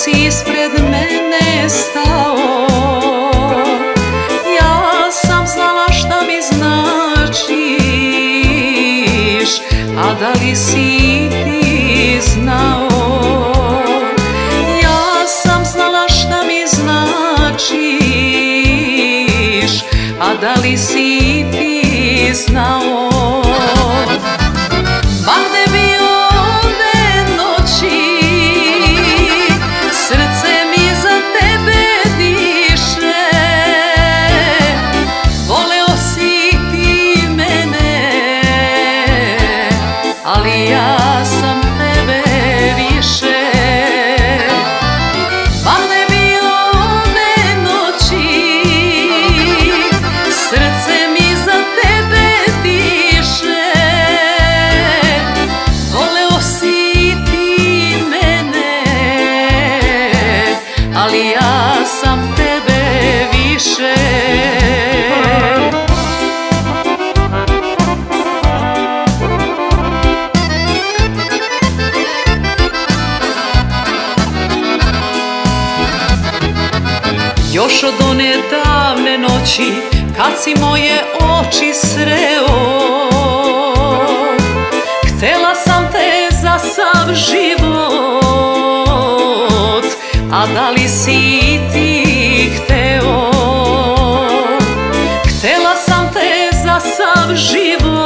si ispred mene stao, ja sam znala šta mi značiš, a da li si ti znao? Ja sam znala šta mi značiš, a da li si ti znao? Ma gde bio one noći, srce mi za tebe diše, voleo si ti mene, ali ja sam tebe više. Ma gde bio one noći, srce mi za tebe diše, voleo si ti mene, ali ja sam tebe više. Još od one davne noći kad si moje oči sreo, htela sam te za sav život, a da li si ti hteo? Htela sam te za sav život,